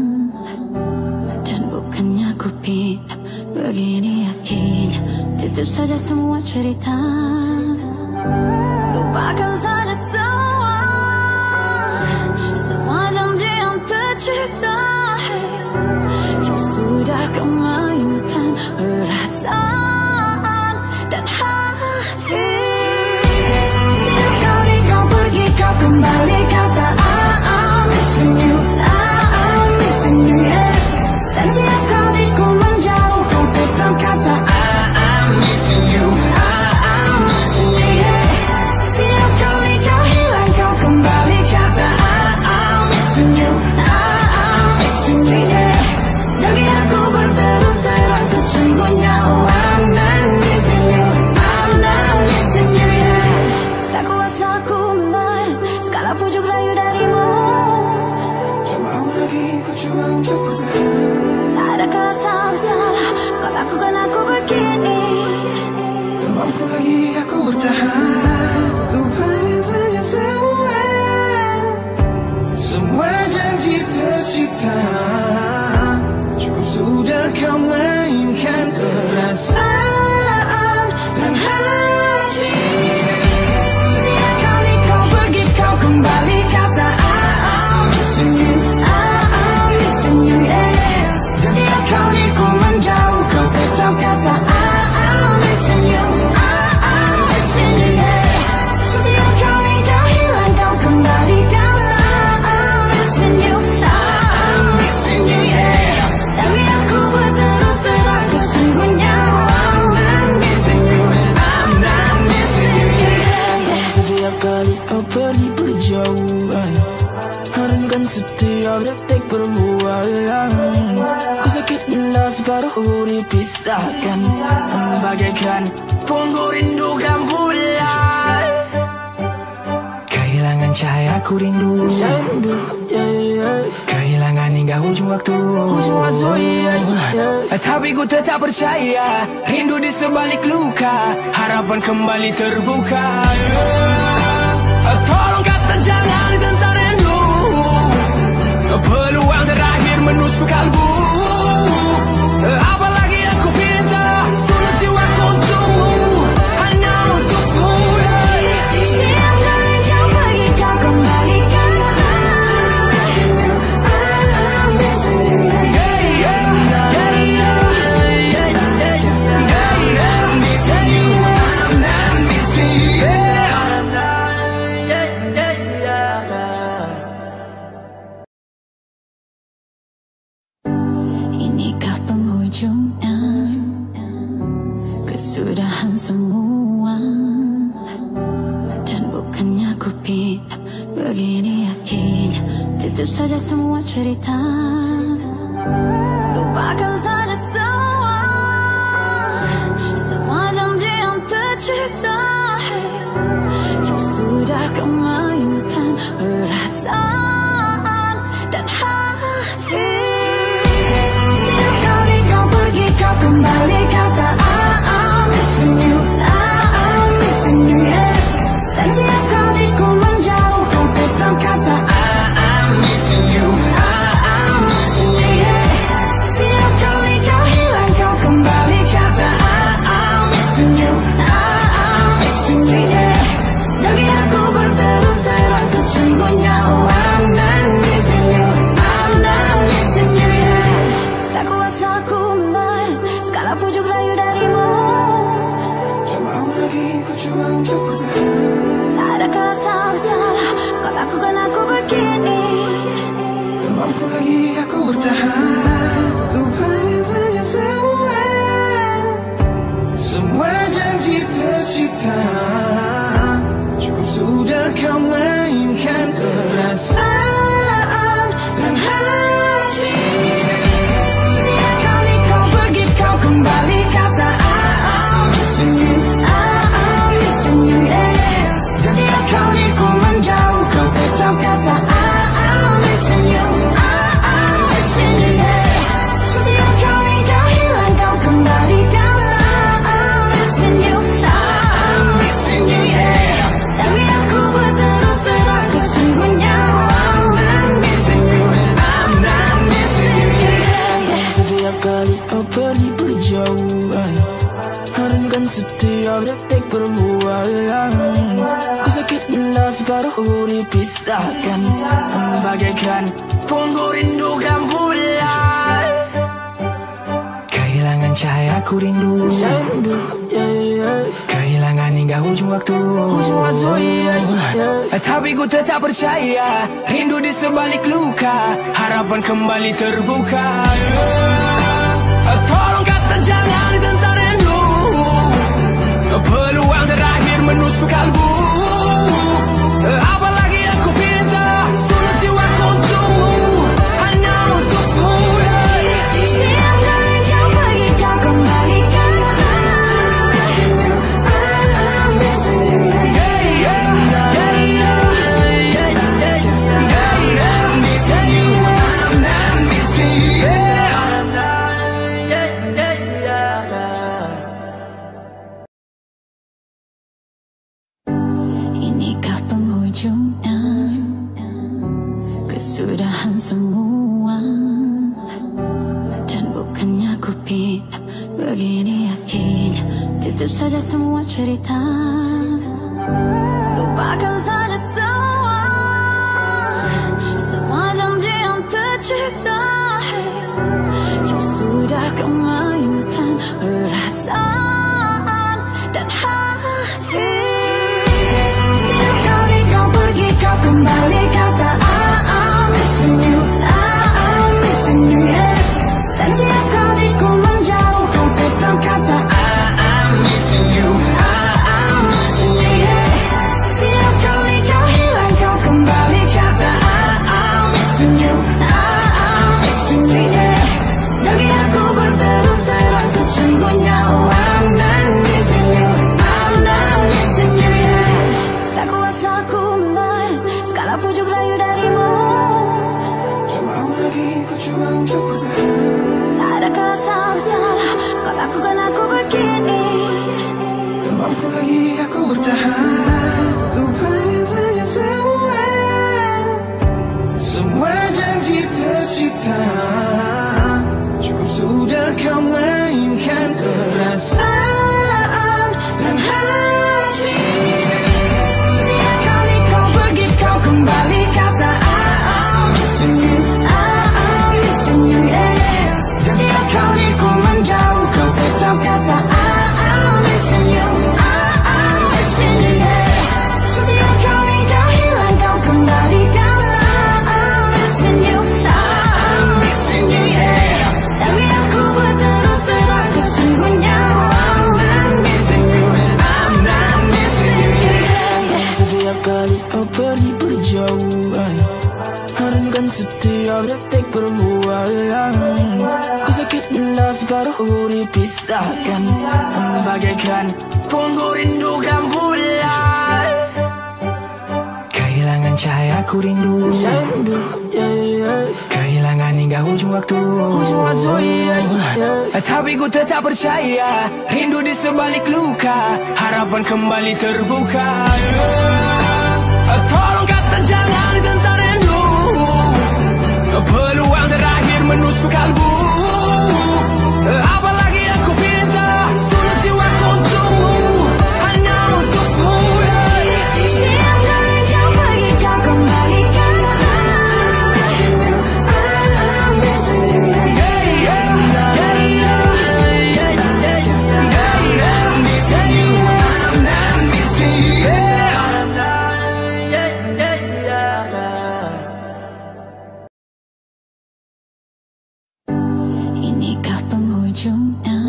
dan bukannya ku pinta begini yakin. Tutup saja semua cerita, lupakan saja semua, semua janji yang tercipta. Jika sudah kau mainkan perasaan dan hati, setiap kali kau pergi kau kembali kata I'm missing you, I'm missing you yeah. Dan setiap kali ku menjauh kau tetap kata I'm missing you, I'm missing you yeah. Setiap kali untuk bertahan. Adakah rasa bersalah kau lakukan aku begini? Tak mampu lagi aku bertahan. Lupain saja semua, semua janji tercipta. Cukup sudah kau mainkan perasaan dan hati. Setiap kali kau pergi kau kembali kata I'm missing you, I'm missing you, yeah. Setiap kali ku menjauh kau tetap kata I'm missing you, I'm missing you, yeah. Setiap kali kau hilang kau kembali kata I'm missing you, I'm missing you, yeah. Tapi aku berterus terang sesungguhnya I'm not missing you, I'm not missing you, yeah. Setiap kali kau pergi berjauhan, harukan setiap detik perbualan. Ku sakit bila separuh dipisahkan, bagaikan punggung rindu gambulan. Kehilangan cahaya ku rindu, yeah, yeah. Kehilangan hingga ujung waktu, ujung waktu, yeah, yeah. Tapi ku tetap percaya, rindu di sebalik luka, harapan kembali terbuka, yeah. Tolong kata jangan tentang rindu, peluang terakhir menusuk kalbu. Apalagi aku pinta, tulus jiwaku untukmu, hanya untukmu, yeah. Setiap kali kau pergi kau kembali kan I'm missing you, yeah, yeah, yeah, yeah, yeah. I'm missing you, I'm not missing you, yeah. Inikah penghujungnya, kesudahan semua. Dan bukannya ku pinta begini yakin, tutup saja semua cerita, lupakan saja semua, semua janji yang tercipta. Cukup sudah kau mainkan perasaan dan hati. Setiap kali kau pergi kau kembali kata I'm missing you, I'm missing you, yeah. Dan setiap kali ku menjauh kau tetap kata I'm missing you, I'm missing you, yeah. setiap kali kau hilang kau kembali kata I'm missing you, I'm missing you, yeah. Tapi aku berterus terang sesungguhnya oh I'm not missing you, I'm not missing you, yeah. Tak kuasa ku melayan segala pujuk rayu darimu. tak mau lagi ku coba untuk bertahan. Adakah rasa bersalah kau lakukan aku begini? Tak mampu lagi aku bertahan. Lupain saja semua, semua janji tercipta. Cukup sudah kau mainkan perasaan dan hati. Setiap kali kau pergi kau kembali kata I'm missing you, I'm missing you, yeah. Setiap kali ku menjauh kau tetap kata I'm missing you, I'm missing you, yeah. Setiap kali kau hilang kau kembali kata I'm missing you, I'm missing you, yeah. tapi aku berterus terang sesungguhnya I'm not missing you, I'm not missing you, yeah. Setiap kali kau pergi berjauhan, harukan setiap detik perbualan. Ku sakit bila separuh dipisahkan, bagaikan punggung rindu gambulan. Kehilangan cahaya ku rindu, yeah, yeah. kehilangan hingga ujung waktu, Ujung waktu, yeah, yeah. Tapi ku tetap percaya, rindu di sebalik luka, harapan kembali terbuka, yeah. Tolong kata jangan tentang rindu, peluang terakhir menusuk kalbu. Apalagi aku pinta, tulus jiwaku untukmu, hanya untukmu, yeah. setiap kali kau pergi kau kembali kata I'm missing you, yeah, yeah, yeah, yeah, yeah, yeah, yeah. I'm missing you, I'm not missing semua. Dan bukannya ku pinta, begini yakin, tutup saja semua cerita, lupakan saja semua, semua janji yang tercipta. Jauh sudah kau mainkan perasaan dan hati. Setiap kali kau pergi kau kembali kata I'm missing you, I'm missing you, yeah. Dan setiap kali ku menjauh kau tetap kata I'm missing you, I'm missing you, yeah. Setiap kali kau hilang kau kembali kata I'm missing you, I'm missing you, yeah. Tapi aku berterus terang sesungguhnya oh I'm not missing you, I'm not missing you, yeah. Tak kuasa aku melayan segala pujuk rayu darimu. Tak mau lagi ku cuba untuk bertahan. Tak ada rasa bersalah kau lakukan aku begini. Tak mampu lagi aku bertahan. Lupain saja semua, semua janji tercipta. Cukup sudah kau mainkan perasaan dan hati. Setiap kali kau pergi kau kembali kata I'm missing you, I'm missing you, yeah. Setiap kali ku menjauh kau tetap kata I'm missing you, I'm missing you, yeah. Setiap kali kau hilang kau kembali kata I'm missing you, I'm missing you, yeah. Tapi aku berterus terang sesungguhnya I'm not missing you, I'm not missing you, yeah. Setiap kali kau pergi berjauhan, harukan setiap detik permulaan. Ku sakit bila separuh dipisahkan, bagaikan punggung rindukan bulan. Kehilangan cahaya ku rindu, Rindu, yeah, yeah. kehilangan hingga ujung waktu. Ujung waktu, yeah, yeah. Tapi ku tetap percaya, rindu di sebalik luka, harapan kembali terbuka. Tolong kata jangan tentang rindu, peluang terakhir menusuk kalbu. Apalagi aku pinta, tulus jiwaku untukmu, hanya untukmu, yeah. Setiap kali kau pergi kau kembali kata I'm missing you, Yeah, yeah, yeah, yeah, yeah, yeah. I'm missing you, I'm not missing you, yeah. Inikah penghujungnya,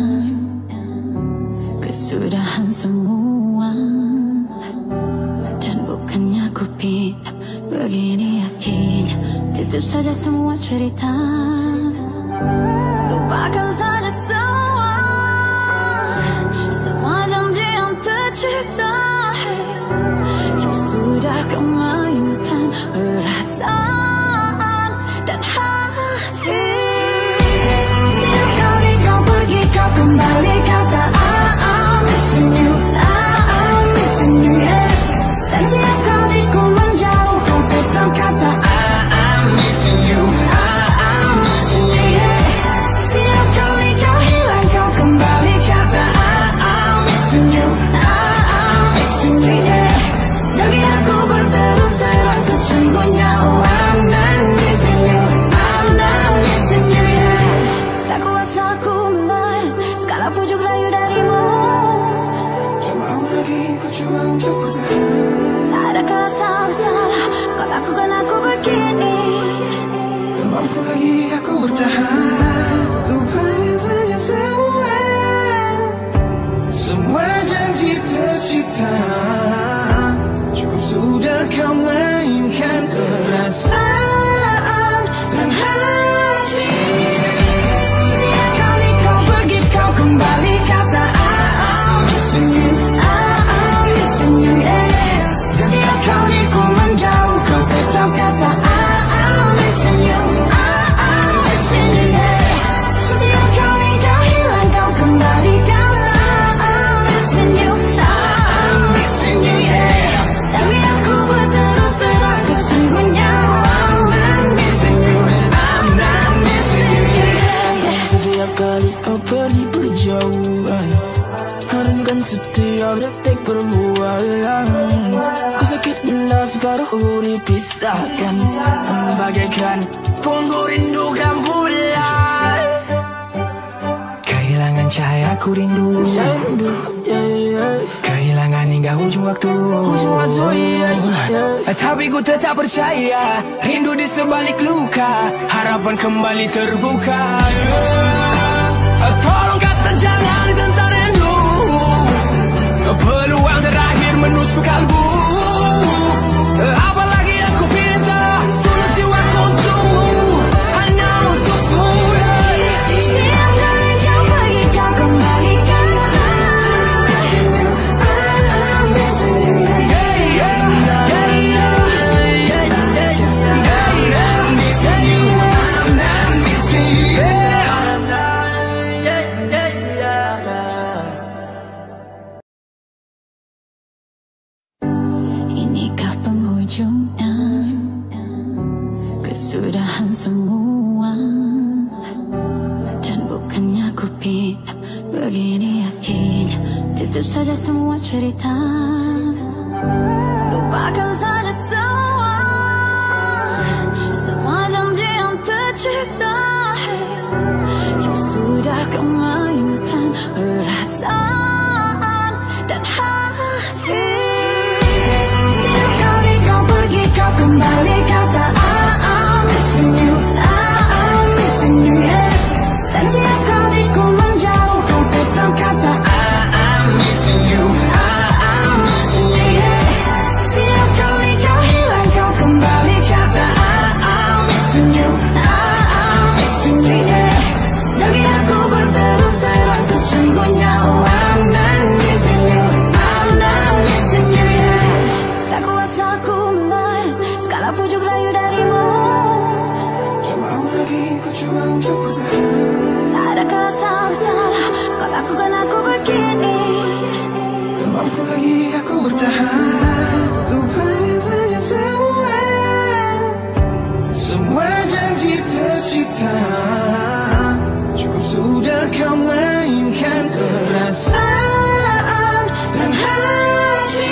kesudahan semua. Dan bukannya ku pinta, begini yakin, tutup saja semua cerita, lupakan saja semua, semua janji yang tercipta. Jauh sudah kau mainkan perasaan dan hati. Setiap kali kau pergi kau kembali kata I'm missing you, I'm missing you, yeah. Dan setiap kali ku menjauh kau tetap kata I'm missing you, I'm missing you, yeah. setiap kali kau hilang kau kembali kata I'm missing you, I'm missing you, yeah. Tapi aku berterus terang sesungguhnya oh I'm not missing you, I'm not missing you, yeah. Tak kuasa aku melayan segala pujuk rayu darimu. tak mau lagi ku cuba untuk bertahan. Tak ada rasa bersalah kau lakukan aku begini. Tak mampu lagi aku bertahan. Lupain saja semua, semua janji tercipta. Cukup sudah kau mainkan perasaan dan hati. Setiap kali kau pergi kau kembali kata I'm missing you, I'm missing you, yeah. Setiap kali ku menjauh kau tetap kata I'm missing you, I'm missing you, yeah. kali kau pergi berjauhan, haramkan setiap detik permulaan. Ku sakit bila separuh dipisahkan, bagaikan punggung rindukan bulan. Kehilangan cahaya ku rindu, rindu, yeah, yeah. Kehilangan hingga ujung waktu, ujung waktu, yeah, yeah. Tapi ku tetap percaya, rindu di sebalik luka, harapan kembali terbuka, yeah. Tolong kata jangan tentang rindu, peluang terakhir menusuk kalbu. Apalagi aku pinta, tulus jiwaku untukmu, hanya untukmu, yeah. Setiap kali kau pergi kau kembalikan inikah penghujungnya, kesudahan semua. Dan bukannya ku pinta begini yakin, tutup saja semua cerita, lupakan saja semua, semua janji yang tercipta. Jauh sudah kau mainkan perasaan dan hati. Setiap kali kau pergi kau kembali kata I'm missing you, I'm missing you, yeah. Dan setiap kali ku menjauh kau tetap kata I'm missing you, I'm missing you, yeah. Setiap kali kau hilang kau kembali kata I'm missing you, I'm missing you, yeah. Dan aku berterus terang sesungguhnya oh I'm not missing you, I'm not missing you, yeah. Tak kuasa ku menahan segala pujuk rayu darimu. Tak mau lagi ku coba untuk bertahan. Tak ada rasa bersalah kau lakukan aku begini. Tak mampu lagi aku bertahan. Lupain saja semua, semua janji tercipta. Cukup sudah kau mainkan perasaan dan hati.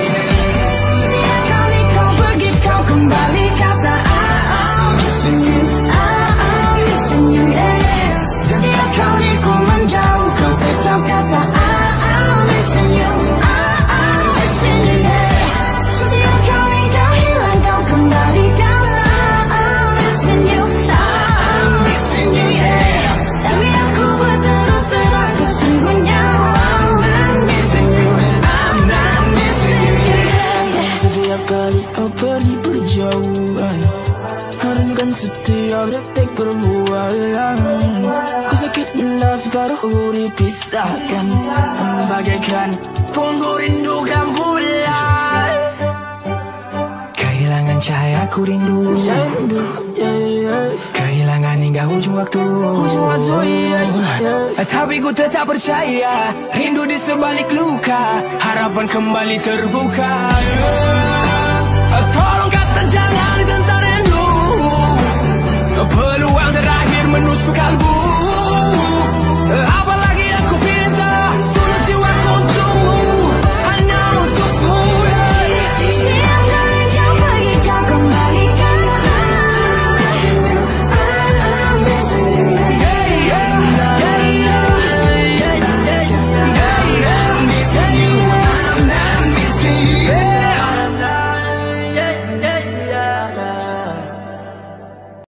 Setiap kali kau pergi kau kembali kata I'm missing you, I'm missing you, yeah. Dan setiap kali ku menjauh kau tetap kata I'm missing you, I'm missing you, yeah. Setiap kali kau hilang kau kembali kata I'm missing you, I'm missing you, yeah. Tapi aku berterus terang sesungguhnya I'm not missing you, I'm not missing you, yeah. Setiap kali kau pergi berjauhan, haramkan setiap detik permulaan. Ku sakit bila separuh dipisahkan, bagaikan punggung rindukan bulan. Kehilangan cahaya ku rindu, rindu, yeah, yeah. Kehilangan hingga ujung waktu, ujung waktu, yeah, yeah. Tapi ku tetap percaya, rindu di sebalik luka, harapan kembali terbuka, yeah. Tolong kata jangan